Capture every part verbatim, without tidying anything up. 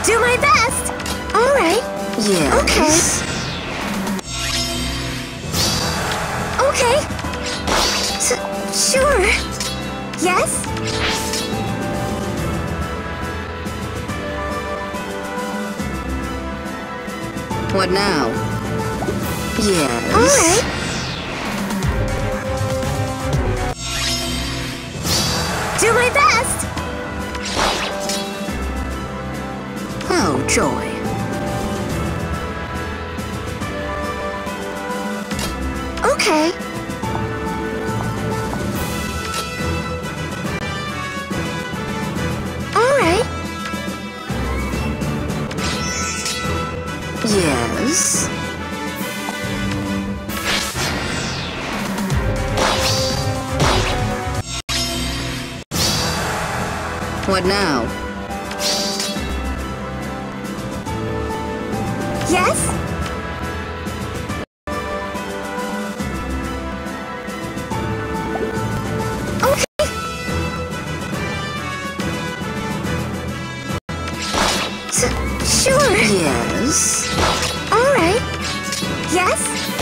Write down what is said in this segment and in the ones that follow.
Do my best! Alright. Yes. Okay. Okay. S sure. Yes? What now? Yes. Alright. Do my best! Oh, joy. Okay. Alright. Yes. What now? Yes? Okay. S sure. Yes. Alright. Yes?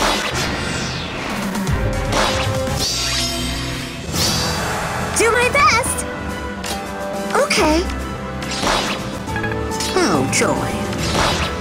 Do my best! Okay. Oh, joy.